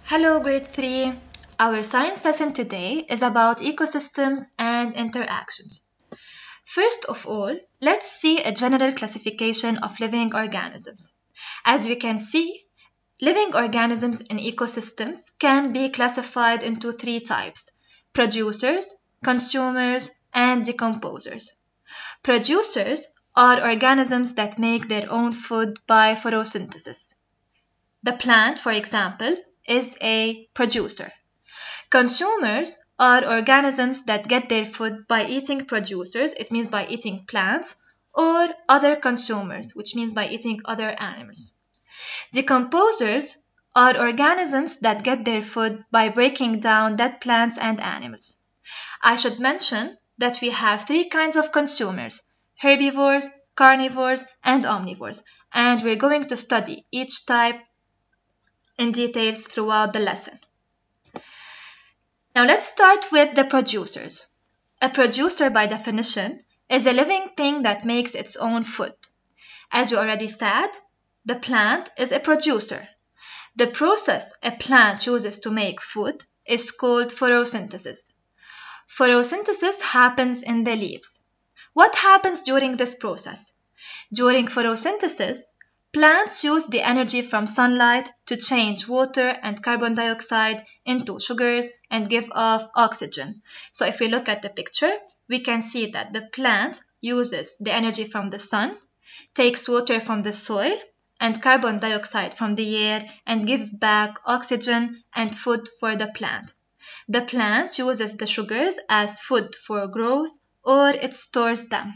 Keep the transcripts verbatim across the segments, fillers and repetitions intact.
Hello, grade three. Our science lesson today is about ecosystems and interactions. First of all, let's see a general classification of living organisms. As we can see, living organisms in ecosystems can be classified into three types: producers, consumers, and decomposers. Producers are organisms that make their own food by photosynthesis. The plant, for example, is a producer. Consumers are organisms that get their food by eating producers, it means by eating plants, or other consumers, which means by eating other animals. Decomposers are organisms that get their food by breaking down dead plants and animals. I should mention that we have three kinds of consumers: herbivores, carnivores, and omnivores, and we're going to study each type in details throughout the lesson. Now let's start with the producers. A producer, by definition, is a living thing that makes its own food. As we already said, the plant is a producer. The process a plant uses to make food is called photosynthesis. Photosynthesis happens in the leaves. What happens during this process? During photosynthesis, plants use the energy from sunlight to change water and carbon dioxide into sugars and give off oxygen. So if we look at the picture, we can see that the plant uses the energy from the sun, takes water from the soil and carbon dioxide from the air, and gives back oxygen and food for the plant. The plant uses the sugars as food for growth, or it stores them.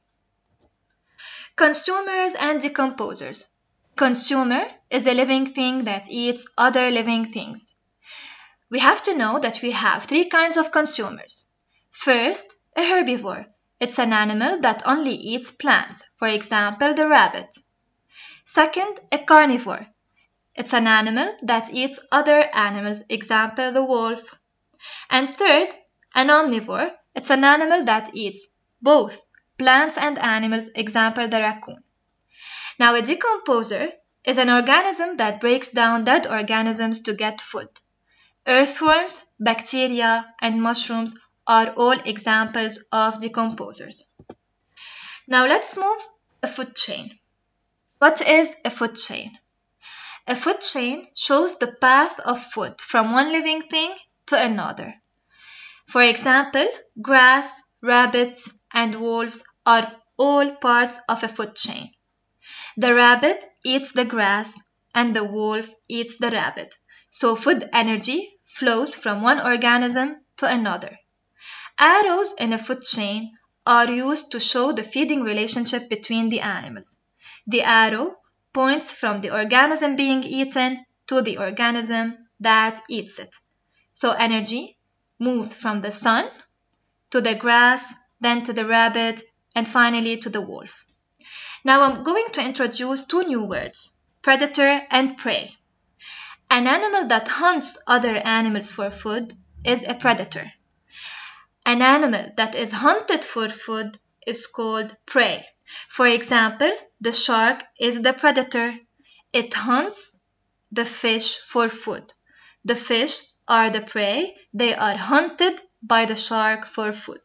Consumers and decomposers. Consumer is a living thing that eats other living things. We have to know that we have three kinds of consumers. First, a herbivore. It's an animal that only eats plants, for example, the rabbit. Second, a carnivore. It's an animal that eats other animals, example, the wolf. And third, an omnivore. It's an animal that eats both plants and animals, example, the raccoon. Now, a decomposer is an organism that breaks down dead organisms to get food. Earthworms, bacteria, and mushrooms are all examples of decomposers. Now, let's move a food chain. What is a food chain? A food chain shows the path of food from one living thing to another. For example, grass, rabbits, and wolves are all parts of a food chain. The rabbit eats the grass and the wolf eats the rabbit. So food energy flows from one organism to another. Arrows in a food chain are used to show the feeding relationship between the animals. The arrow points from the organism being eaten to the organism that eats it. So energy moves from the sun to the grass, then to the rabbit, and finally to the wolf. Now I'm going to introduce two new words: predator and prey. An animal that hunts other animals for food is a predator. An animal that is hunted for food is called prey. For example, the shark is the predator. It hunts the fish for food. The fish are the prey. They are hunted by the shark for food.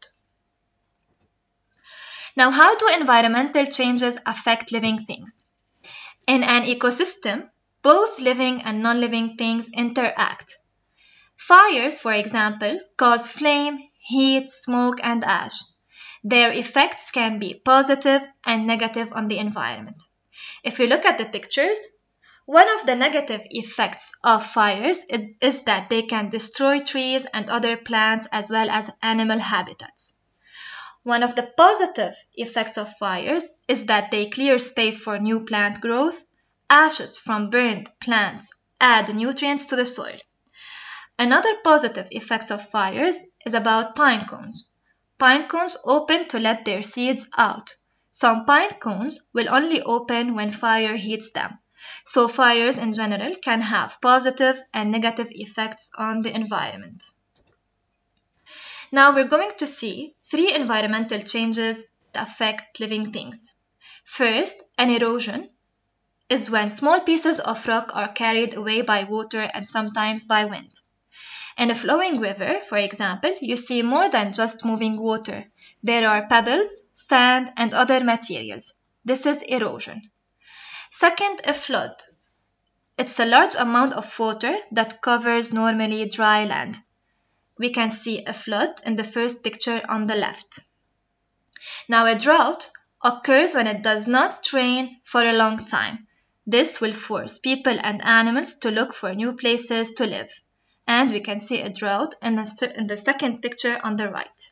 Now, how do environmental changes affect living things? In an ecosystem, both living and non-living things interact. Fires, for example, cause flame, heat, smoke, and ash. Their effects can be positive and negative on the environment. If we look at the pictures, one of the negative effects of fires is that they can destroy trees and other plants as well as animal habitats. One of the positive effects of fires is that they clear space for new plant growth. Ashes from burned plants add nutrients to the soil. Another positive effect of fires is about pine cones. Pine cones open to let their seeds out. Some pine cones will only open when fire heats them. So fires in general can have positive and negative effects on the environment. Now we're going to see three environmental changes that affect living things. First, an erosion. is when small pieces of rock are carried away by water and sometimes by wind. In a flowing river, for example, you see more than just moving water. There are pebbles, sand, and other materials. This is erosion. Second, a flood. It's a large amount of water that covers normally dry land. We can see a flood in the first picture on the left. Now, a drought occurs when it does not rain for a long time. This will force people and animals to look for new places to live. And we can see a drought in the, in the second picture on the right.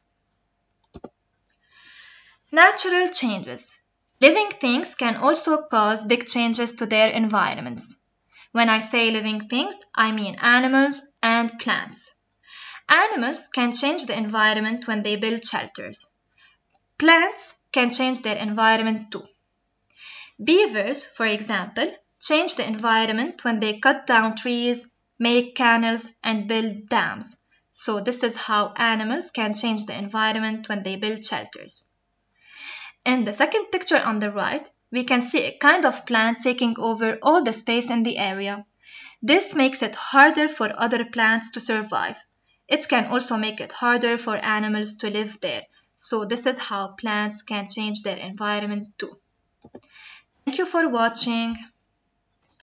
Natural changes. Living things can also cause big changes to their environments. When I say living things, I mean animals and plants. Animals can change the environment when they build shelters. Plants can change their environment too. Beavers, for example, change the environment when they cut down trees, make canals, and build dams. So this is how animals can change the environment when they build shelters. In the second picture on the right, we can see a kind of plant taking over all the space in the area. This makes it harder for other plants to survive. It can also make it harder for animals to live there. So this is how plants can change their environment too. Thank you for watching.